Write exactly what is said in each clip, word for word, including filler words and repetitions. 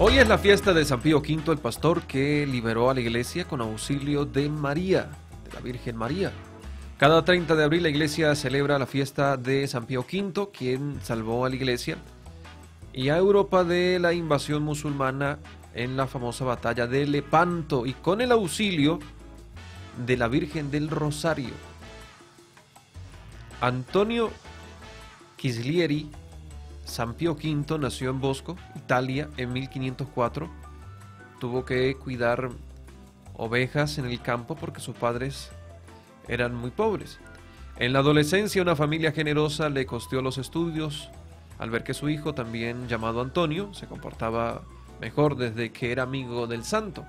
Hoy es la fiesta de San Pío Quinto, el pastor que liberó a la iglesia con auxilio de María, de la Virgen María. Cada treinta de abril la iglesia celebra la fiesta de San Pío Quinto, quien salvó a la iglesia y a Europa de la invasión musulmana en la famosa batalla de Lepanto, y con el auxilio de la Virgen del Rosario. Antonio Ghislieri San Pío Quinto nació en Bosco, Italia, en mil quinientos cuatro. Tuvo que cuidar ovejas en el campo porque sus padres eran muy pobres. En la adolescencia, una familia generosa le costeó los estudios al ver que su hijo, también llamado Antonio, se comportaba mejor desde que era amigo del santo.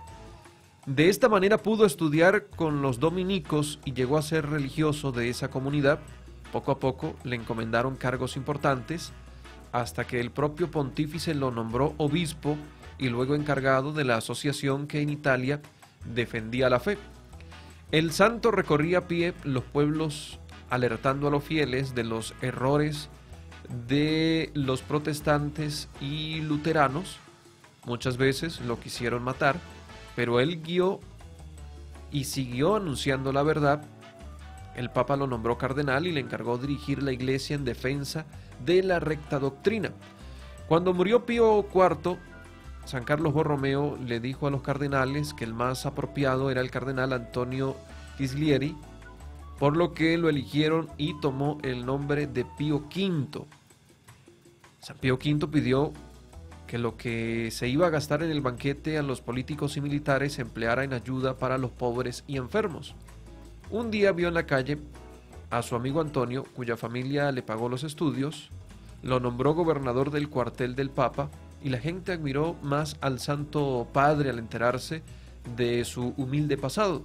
De esta manera pudo estudiar con los dominicos y llegó a ser religioso de esa comunidad. Poco a poco le encomendaron cargos importantes, hasta que el propio pontífice lo nombró obispo y luego encargado de la asociación que en Italia defendía la fe. El santo recorría a pie los pueblos alertando a los fieles de los errores de los protestantes y luteranos. Muchas veces lo quisieron matar, pero él guió y siguió anunciando la verdad. El Papa lo nombró cardenal y le encargó dirigir la iglesia en defensa de la recta doctrina. Cuando murió Pío cuarto, San Carlos Borromeo le dijo a los cardenales que el más apropiado era el cardenal Antonio Ghislieri, por lo que lo eligieron y tomó el nombre de Pío Quinto. San Pío Quinto pidió que lo que se iba a gastar en el banquete a los políticos y militares se empleara en ayuda para los pobres y enfermos. Un día vio en la calle a su amigo Antonio, cuya familia le pagó los estudios, lo nombró gobernador del cuartel del Papa, y la gente admiró más al Santo Padre al enterarse de su humilde pasado.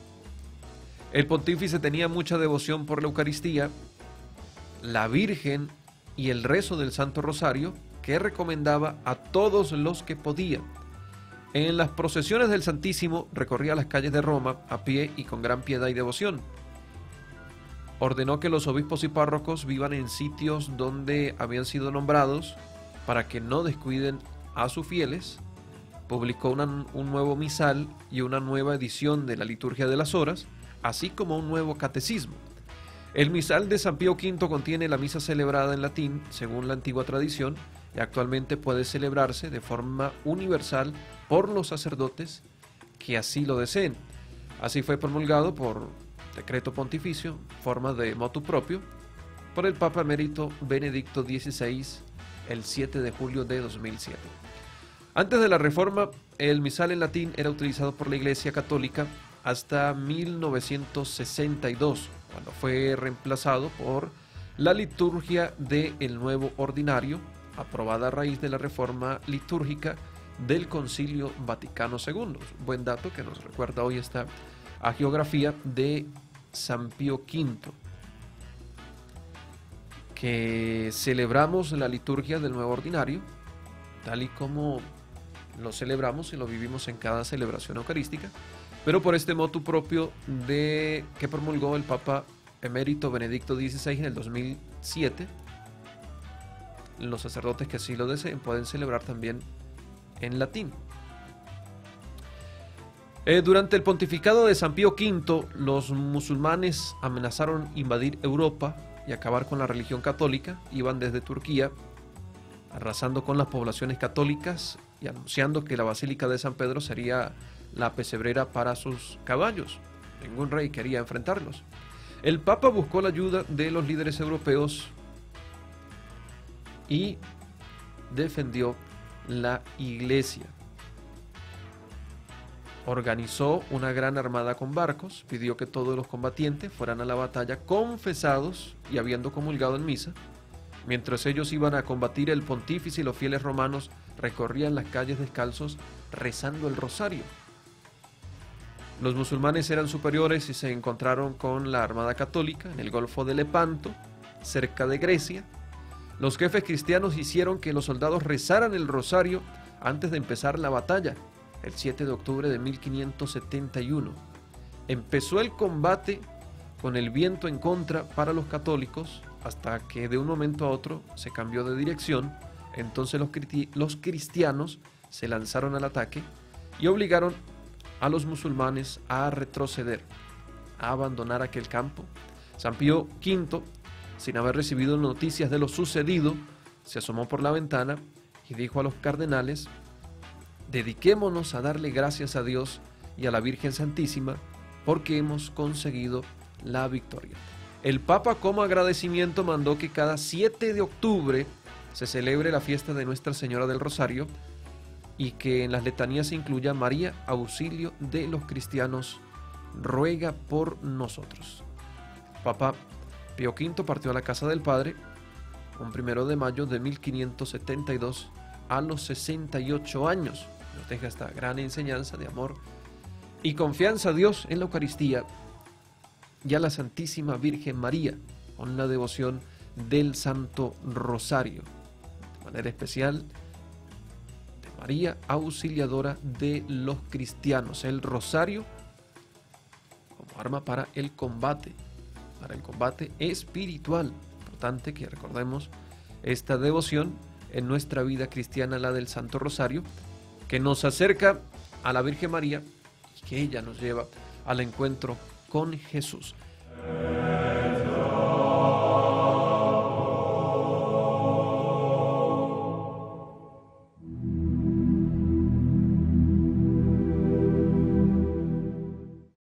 El pontífice tenía mucha devoción por la Eucaristía, la Virgen y el rezo del Santo Rosario, que recomendaba a todos los que podía. En las procesiones del Santísimo recorría las calles de Roma a pie y con gran piedad y devoción. Ordenó que los obispos y párrocos vivan en sitios donde habían sido nombrados para que no descuiden a sus fieles. Publicó una, un nuevo misal y una nueva edición de la Liturgia de las Horas, así como un nuevo catecismo. El misal de San Pío Quinto contiene la misa celebrada en latín, según la antigua tradición, y actualmente puede celebrarse de forma universal por los sacerdotes que así lo deseen. Así fue promulgado por decreto pontificio, forma de motu propio, por el Papa Emérito Benedicto dieciséis, el siete de julio de dos mil siete. Antes de la Reforma, el misal en latín era utilizado por la Iglesia Católica hasta mil novecientos sesenta y dos, cuando fue reemplazado por la liturgia del Nuevo Ordinario, aprobada a raíz de la reforma litúrgica del Concilio Vaticano segundo. Buen dato que nos recuerda hoy esta hagiografía de San Pío Quinto, que celebramos la liturgia del Nuevo Ordinario, tal y como lo celebramos y lo vivimos en cada celebración eucarística, pero por este motu propio de que promulgó el Papa Emérito Benedicto dieciséis en el dos mil siete, los sacerdotes que así lo deseen pueden celebrar también en latín. Eh, durante el pontificado de San Pío Quinto, los musulmanes amenazaron invadir Europa y acabar con la religión católica. Iban desde Turquía, arrasando con las poblaciones católicas y anunciando que la Basílica de San Pedro sería la pesebrera para sus caballos. Ningún rey quería enfrentarlos. El Papa buscó la ayuda de los líderes europeos y defendió la iglesia. Organizó una gran armada con barcos, pidió que todos los combatientes fueran a la batalla confesados y habiendo comulgado en misa. Mientras ellos iban a combatir, el pontífice y los fieles romanos recorrían las calles descalzos rezando el rosario. Los musulmanes eran superiores y se encontraron con la armada católica en el Golfo de Lepanto, cerca de Grecia. Los jefes cristianos hicieron que los soldados rezaran el rosario antes de empezar la batalla, el siete de octubre de mil quinientos setenta y uno. Empezó el combate con el viento en contra para los católicos, hasta que de un momento a otro se cambió de dirección. Entonces los, los cristianos se lanzaron al ataque y obligaron a los musulmanes a retroceder, a abandonar aquel campo. San Pío quinto, sin haber recibido noticias de lo sucedido, se asomó por la ventana y dijo a los cardenales: dediquémonos a darle gracias a Dios y a la Virgen Santísima porque hemos conseguido la victoria. El Papa, como agradecimiento, mandó que cada siete de octubre se celebre la fiesta de Nuestra Señora del Rosario y que en las letanías se incluya: María, auxilio de los cristianos, ruega por nosotros. Papa Pío quinto partió a la casa del Padre un primero de mayo de mil quinientos setenta y dos a los sesenta y ocho años. Nos deja esta gran enseñanza de amor y confianza a Dios en la Eucaristía y a la Santísima Virgen María, con la devoción del Santo Rosario, de manera especial de María, auxiliadora de los cristianos. El rosario como arma para el combate, para el combate espiritual. Importante que recordemos esta devoción en nuestra vida cristiana, la del Santo Rosario, que nos acerca a la Virgen María y que ella nos lleva al encuentro con Jesús.